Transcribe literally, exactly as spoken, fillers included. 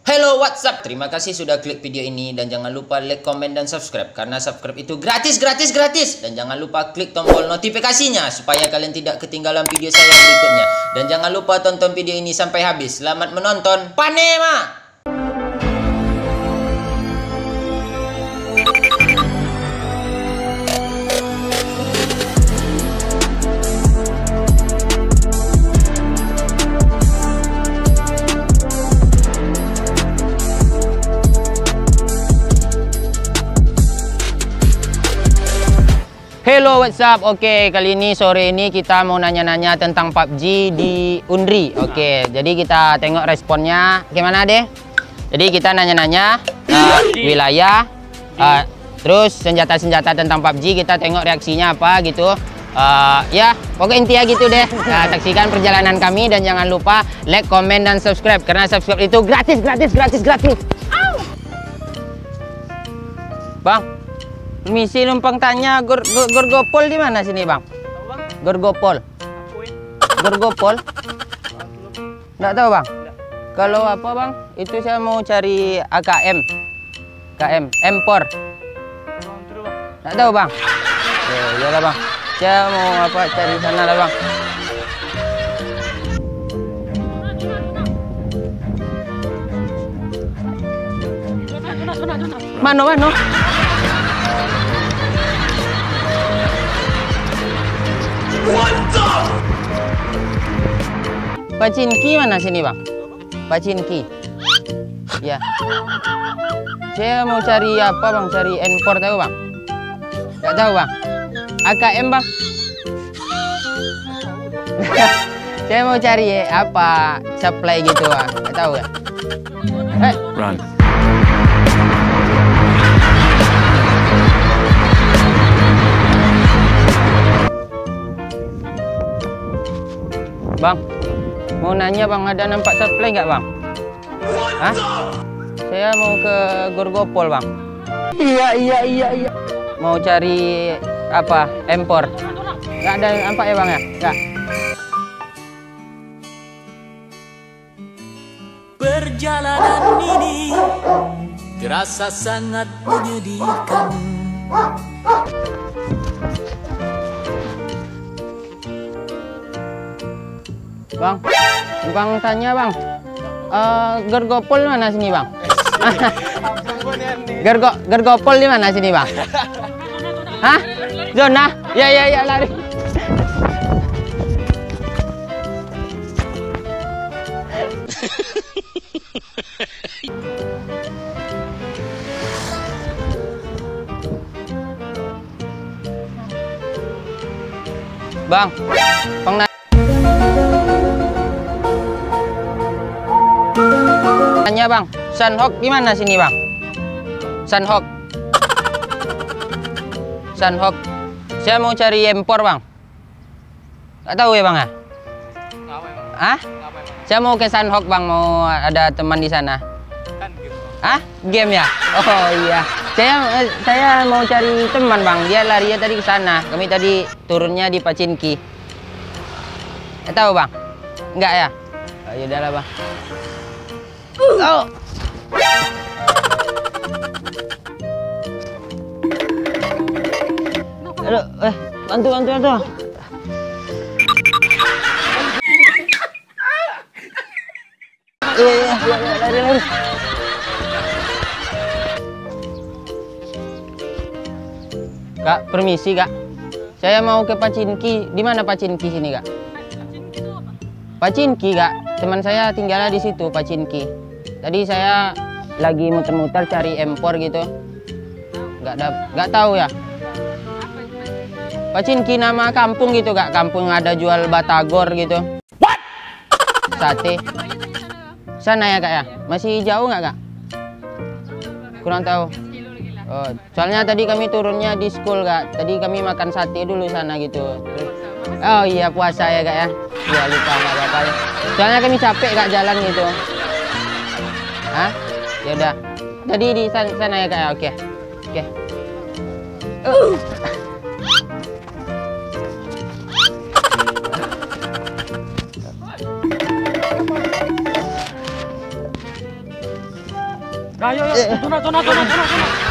Hello, what's up? Terima kasih sudah klik video ini dan jangan lupa like, comment, dan subscribe karena subscribe itu gratis, gratis, gratis. Dan jangan lupa klik tombol notifikasinya supaya kalian tidak ketinggalan video saya berikutnya. Dan jangan lupa tonton video ini sampai habis. Selamat menonton. Panema! Hello, what's up? Oke, kali ini sore ini kita mau nanya-nanya tentang P U B G di Undri. Oke, jadi kita tengok responnya gimana deh. Jadi kita nanya-nanya uh, wilayah, uh, terus senjata-senjata tentang P U B G, kita tengok reaksinya apa gitu. Uh, ya, pokoknya intinya gitu deh. Nah, saksikan perjalanan kami dan jangan lupa like, comment, dan subscribe karena subscribe itu gratis, gratis, gratis, gratis. Bang, permisi, numpang tanya, Gor Gor Gorgopol di mana sini, Bang? Gorgopol. Gorgopol? Nggak tahu, Bang. Kalau apa, Bang? Itu saya mau cari A K M. K M, Empor. Nggak tahu, Bang. Ya, iyalah, Bang. Saya mau apa cari sana lah, Bang. Mano, mano. Pacinki mana sini, Bang? Pacinki. Ya. Saya mau cari apa, Bang? Cari Empor, tahu, Bang? Enggak tahu, Bang. A K M, Bang. Saya mau cari apa? Supply gitu, Bang. Enggak tahu ya. Eh. Run. Bang, mau nanya, Bang, ada nampak supply nggak, Bang? Hah? Saya mau ke Gorgopol, Bang. Iya, iya, iya, iya. Mau cari apa? Empor. Nggak ada yang nampak ya, Bang, ya? Nggak. Perjalanan ini terasa sangat menyedihkan. Bang, Bang tanya, Bang, uh, Gorgopol mana sini, Bang? Gergo, Gorgopol di mana sini, Bang? Hah? Zona? Ya, ya, ya, lari. Bang, Bang tanya, Bang, Sunhawk gimana sini, Bang? Sunhawk. Sunhawk. Saya mau cari Empor, Bang. Nggak tahu ya, Bang, ya? Hah? Saya mau ke Sunhawk, Bang, mau ada teman di sana. Hah? Game ya? Oh iya. Saya saya mau cari teman, Bang. Dia lari tadi ke sana. Kami tadi turunnya di Pacinki. Nggak tahu, Bang? Nggak ya? Oh, yaudahlah, Bang. Oh. Aduh, eh, bantu, bantu, bantu. Iya, iya, lari, lari. Kak, permisi, Kak. Saya mau ke Pacinki. Di mana Pacinki sini, Kak? Pacinki, Kak. Teman saya tinggalnya di situ, Pacinki. Tadi saya lagi muter-muter cari Empor gitu. Nggak ada, nggak tahu ya. Pacinki nama kampung gitu, Kak. Kampung ada jual batagor gitu. What? Sate. Sana ya, Kak, ya? Masih jauh nggak, Kak? Kurang tahu. Oh, soalnya tadi kami turunnya di school, Kak. Tadi kami makan sate dulu sana gitu. Oh iya, puasa ya, Kak, ya? Ya, lupa, nggak apa-apa ya. Soalnya kami capek, Kak, jalan gitu. Hah? Ya udah. Jadi di sana, sana ya, Kak, ya? Oke. Oke. Uh. Ayo, ayo, tuna, tuna, tuna, tuna, tuna.